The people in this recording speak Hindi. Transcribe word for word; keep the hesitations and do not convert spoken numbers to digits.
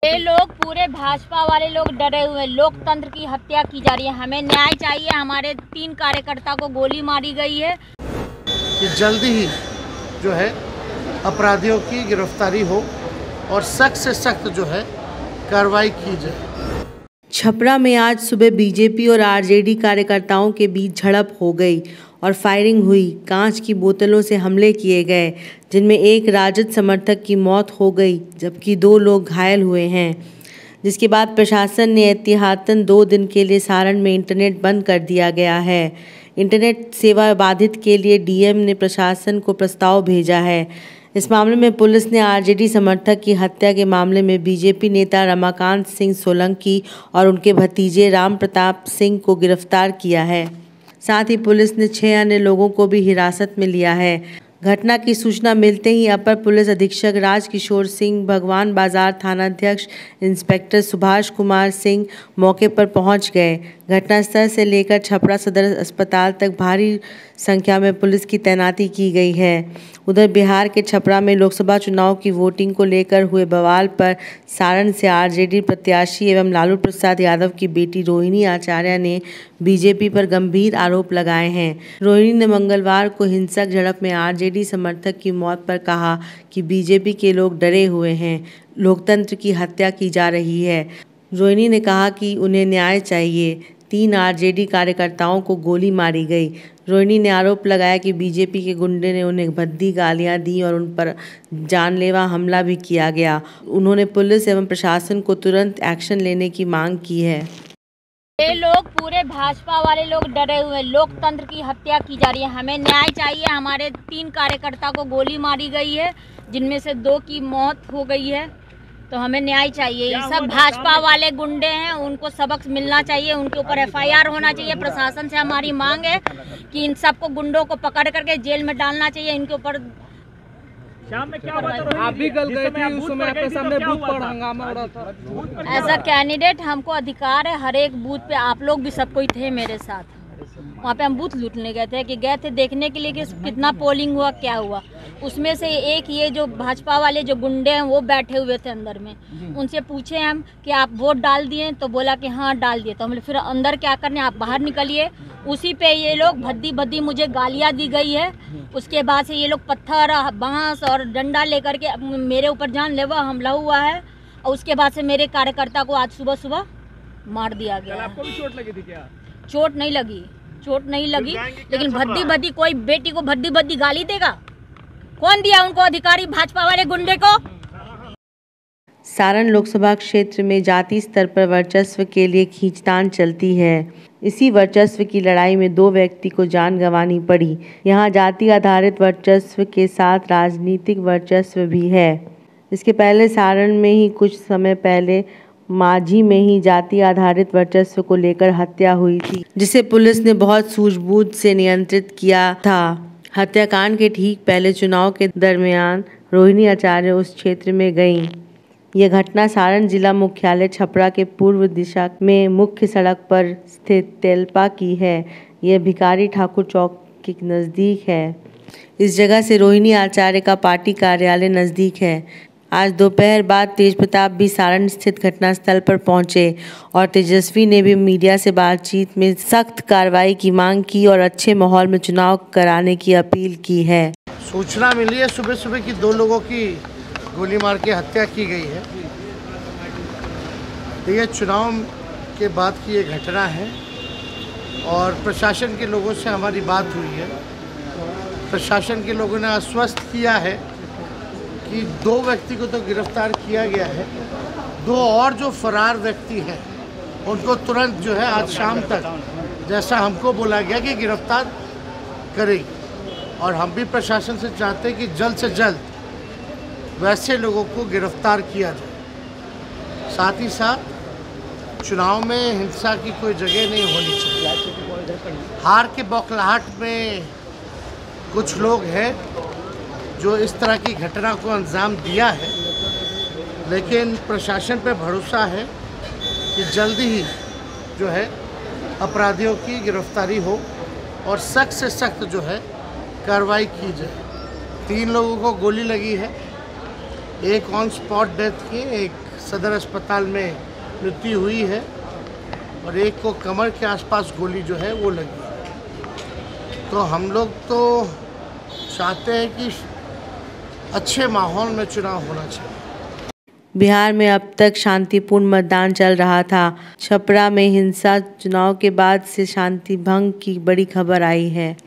ये लोग पूरे भाजपा वाले लोग डरे हुए हैं। लोकतंत्र की हत्या की जा रही है। हमें न्याय चाहिए। हमारे तीन कार्यकर्ता को गोली मारी गई है। कि जल्दी ही जो है अपराधियों की गिरफ्तारी हो और सख्त से सख्त जो है कार्रवाई की जाए। छपरा में आज सुबह बीजेपी और आरजेडी कार्यकर्ताओं के बीच झड़प हो गई और फायरिंग हुई। कांच की बोतलों से हमले किए गए, जिनमें एक राजद समर्थक की मौत हो गई जबकि दो लोग घायल हुए हैं। जिसके बाद प्रशासन ने एहतियातन दो दिन के लिए सारण में इंटरनेट बंद कर दिया गया है। इंटरनेट सेवा बाधित के लिए डीएम ने प्रशासन को प्रस्ताव भेजा है। इस मामले में पुलिस ने आरजेडी समर्थक की हत्या के मामले में बीजेपी नेता रमाकांत सिंह सोलंकी और उनके भतीजे राम प्रताप सिंह को गिरफ्तार किया है। साथ ही पुलिस ने छह अन्य लोगों को भी हिरासत में लिया है। घटना की सूचना मिलते ही अपर पुलिस अधीक्षक राजकिशोर सिंह, भगवान बाजार थानाध्यक्ष इंस्पेक्टर सुभाष कुमार सिंह मौके पर पहुंच गए। घटनास्थल से लेकर छपरा सदर अस्पताल तक भारी संख्या में पुलिस की तैनाती की गई है। उधर बिहार के छपरा में लोकसभा चुनाव की वोटिंग को लेकर हुए बवाल पर सारण से आरजेडी प्रत्याशी एवं लालू प्रसाद यादव की बेटी रोहिणी आचार्य ने बीजेपी पर गंभीर आरोप लगाए हैं। रोहिणी ने मंगलवार को हिंसक झड़प में आरजेडी समर्थक की मौत पर कहा कि बीजेपी के लोग डरे हुए हैं, लोकतंत्र की हत्या की जा रही है। रोहिणी ने कहा कि उन्हें न्याय चाहिए। तीन आरजेडी कार्यकर्ताओं को गोली मारी गई। रोहिणी ने आरोप लगाया कि बीजेपी के गुंडे ने उन्हें भद्दी गालियां दी और उन पर जानलेवा हमला भी किया गया। उन्होंने पुलिस एवं प्रशासन को तुरंत एक्शन लेने की मांग की है। ये लोग पूरे भाजपा वाले लोग डरे हुए हैं। लोकतंत्र की हत्या की जा रही है। हमें न्याय चाहिए। हमारे तीन कार्यकर्ता को गोली मारी गई है, जिनमें से दो की मौत हो गई है। तो हमें न्याय चाहिए। ये सब भाजपा वाले गुंडे हैं, उनको सबक मिलना चाहिए। उनके ऊपर एफआईआर होना चाहिए। प्रशासन से हमारी मांग है कि इन सबको गुंडों को पकड़ करके जेल में डालना चाहिए। इनके ऊपर शाम में क्या हुआ था? आप भी कल गए थे, उस समय आपके सामने बूथ पर हंगामा हो रहा था। एज अ कैंडिडेट हमको अधिकार है, हर एक बूथ पे आप लोग भी सब कोई थे मेरे साथ। वहाँ पे हम बूथ लूटने गए थे कि गए थे देखने के लिए कि कितना पोलिंग हुआ, क्या हुआ। उसमें से एक ये जो भाजपा वाले जो गुंडे हैं वो बैठे हुए थे अंदर में। उनसे पूछे हम कि आप वोट डाल दिए, तो बोला कि हाँ डाल दिए। तो हम फिर अंदर क्या करने, आप बाहर निकलिए। उसी पे ये लोग भद्दी भद्दी मुझे गालियाँ दी गई है। उसके बाद से ये लोग पत्थर, बांस और डंडा लेकर के मेरे ऊपर जानलेवा हमला हुआ है। और उसके बाद से मेरे कार्यकर्ता को आज सुबह सुबह मार दिया गया। आपको भी चोट लगी थी क्या? चोट नहीं लगी, चोट नहीं लगी, लेकिन भद्दी भद्दी, कोई बेटी को भद्दी भद्दी गाली देगा? कौन दिया उनको अधिकारी, भाजपा वाले गुंडे को? सारण लोकसभा क्षेत्र में जाति स्तर पर वर्चस्व के लिए खींचतान चलती है। इसी वर्चस्व की लड़ाई में दो व्यक्ति को जान गंवानी पड़ी। यहाँ जाति आधारित वर्चस्व के साथ राजनीतिक वर्चस्व भी है। इसके पहले सारण में ही कुछ समय पहले माझी में ही जाति आधारित वर्चस्व को लेकर हत्या हुई थी, जिसे पुलिस ने बहुत सूझबूझ से नियंत्रित किया था। हत्याकांड के ठीक पहले चुनाव के दरमियान रोहिणी आचार्य उस क्षेत्र में गईं। यह घटना सारण जिला मुख्यालय छपरा के पूर्व दिशा में मुख्य सड़क पर स्थित तेलपा की है। यह भिखारी ठाकुर चौक के नज़दीक है। इस जगह से रोहिणी आचार्य का पार्टी कार्यालय नज़दीक है। आज दोपहर बाद तेजप्रताप भी सारण स्थित घटनास्थल पर पहुंचे और तेजस्वी ने भी मीडिया से बातचीत में सख्त कार्रवाई की मांग की और अच्छे माहौल में चुनाव कराने की अपील की है। सूचना मिली है सुबह सुबह कि दो लोगों की गोली मार के हत्या की गई है। ये चुनाव के बाद की ये घटना है और प्रशासन के लोगों से हमारी बात हुई है। प्रशासन के लोगों ने आश्वस्त किया है कि दो व्यक्ति को तो गिरफ्तार किया गया है, दो और जो फरार व्यक्ति हैं उनको तुरंत जो है आज शाम तक, जैसा हमको बोला गया, कि गिरफ्तार करेगी। और हम भी प्रशासन से चाहते हैं कि जल्द से जल्द वैसे लोगों को गिरफ्तार किया जाए। साथ ही साथ चुनाव में हिंसा की कोई जगह नहीं होनी चाहिए। हार के बौखलाहट में कुछ लोग हैं जो इस तरह की घटना को अंजाम दिया है, लेकिन प्रशासन पे भरोसा है कि जल्दी ही जो है अपराधियों की गिरफ्तारी हो और सख्त से सख्त जो है कार्रवाई की जाए। तीन लोगों को गोली लगी है, एक ऑन स्पॉट डेथ की, एक सदर अस्पताल में मृत्यु हुई है और एक को कमर के आसपास गोली जो है वो लगी है। तो हम लोग तो चाहते हैं कि अच्छे माहौल में चुनाव होना चाहिए। बिहार में अब तक शांतिपूर्ण मतदान चल रहा था। छपरा में हिंसा, चुनाव के बाद से शांति भंग की बड़ी खबर आई है।